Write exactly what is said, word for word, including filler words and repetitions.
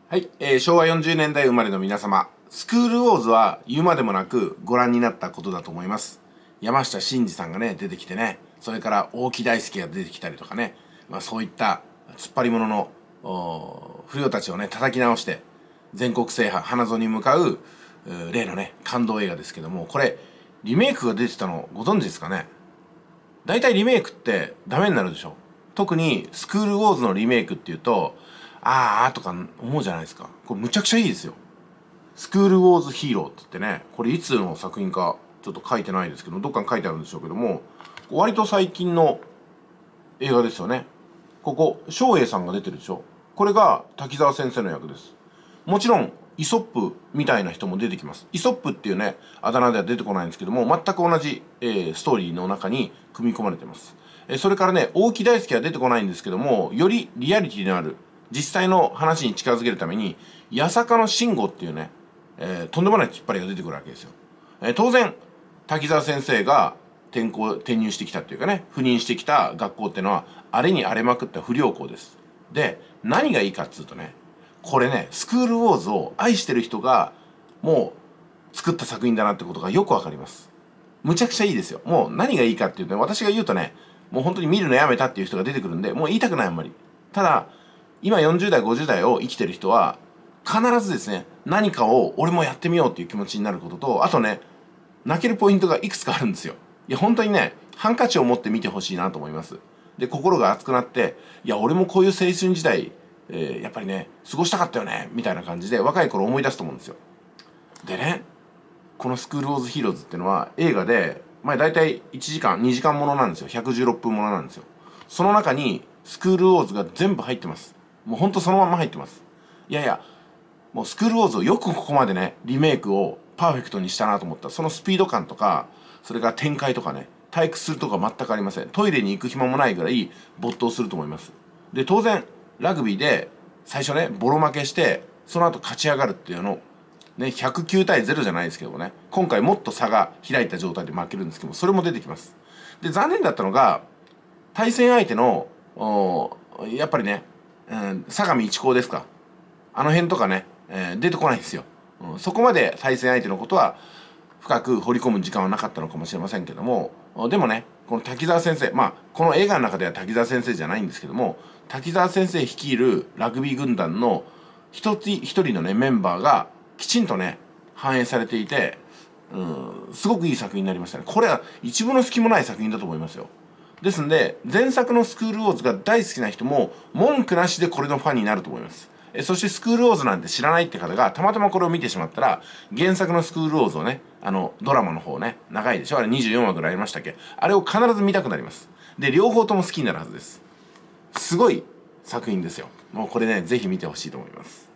はい、えー、しょうわよんじゅうねんだい生まれの皆様、スクールウォーズは言うまでもなくご覧になったことだと思います。山下真司さんがね、出てきてね、それから大木大輔が出てきたりとかね、まあそういった突っ張り者の不良たちをね、叩き直して、全国制覇、花園に向かう、う例のね、感動映画ですけども、これ、リメイクが出てたのご存知ですかね？大体リメイクってダメになるでしょ。特にスクールウォーズのリメイクっていうと、あーあとか思うじゃないですか。これむちゃくちゃいいですよ。スクールウォーズヒーローって言ってね、これいつの作品かちょっと書いてないですけど、どっかに書いてあるんでしょうけども、割と最近の映画ですよね。ここ、照英さんが出てるでしょ。これが滝沢先生の役です。もちろん、イソップみたいな人も出てきます。イソップっていうね、あだ名では出てこないんですけども、全く同じ、えー、ストーリーの中に組み込まれてます。えー、それからね、大木大輔は出てこないんですけども、よりリアリティのある、実際の話に近づけるために、八坂の慎吾っていうね、えー、とんでもない突っ張りが出てくるわけですよ。えー、当然、滝沢先生が転校、転入してきたっていうかね、赴任してきた学校っていうのは、荒れに荒れまくった不良校です。で、何がいいかっつうとね、これね、スクールウォーズを愛してる人が、もう、作った作品だなってことがよくわかります。むちゃくちゃいいですよ。もう何がいいかっていうとね、私が言うとね、もう本当に見るのやめたっていう人が出てくるんで、もう言いたくないあんまり。ただ、今よんじゅうだい、ごじゅうだいを生きてる人は、必ずですね、何かを俺もやってみようっていう気持ちになることと、あとね、泣けるポイントがいくつかあるんですよ。いや、本当にね、ハンカチを持って見てほしいなと思います。で、心が熱くなって、いや、俺もこういう青春時代、えー、やっぱりね、過ごしたかったよね、みたいな感じで若い頃思い出すと思うんですよ。でね、このスクールウォーズヒーローズっていうのは映画で、まあ大体いちじかん、にじかんものなんですよ。ひゃくじゅうろっぷんものなんですよ。その中にスクールウォーズが全部入ってます。もうほんとそのまま入ってます。いやいや、もうスクールウォーズをよくここまでね、リメイクをパーフェクトにしたなと思った。そのスピード感とか、それから展開とかね、退屈するとか全くありません。トイレに行く暇もないぐらい没頭すると思います。で、当然、ラグビーで最初ね、ボロ負けして、その後勝ち上がるっていうの、ね、ひゃくきゅうたいゼロじゃないですけどもね、今回もっと差が開いた状態で負けるんですけども、それも出てきます。で、残念だったのが、対戦相手の、やっぱりね、うん、相模一高ですか。あの辺とかね、えー、出てこないんですよ。うん、そこまで対戦相手のことは深く掘り込む時間はなかったのかもしれませんけども、でもね、この滝沢先生、まあ、この映画の中では滝沢先生じゃないんですけども、滝沢先生率いるラグビー軍団の一つ一人のね、メンバーがきちんとね、反映されていて、うん、すごくいい作品になりましたね。これは一分の隙もない作品だと思いますよ。ですんで、前作のスクールウォーズが大好きな人も文句なしでこれのファンになると思います。えそしてスクールウォーズなんて知らないって方がたまたまこれを見てしまったら、原作のスクールウォーズをね、あのドラマの方ね、長いでしょ、あれにじゅうよんわぐらいありましたっけ、あれを必ず見たくなります。で、両方とも好きになるはずです。すごい作品ですよ。もうこれね、ぜひ見てほしいと思います。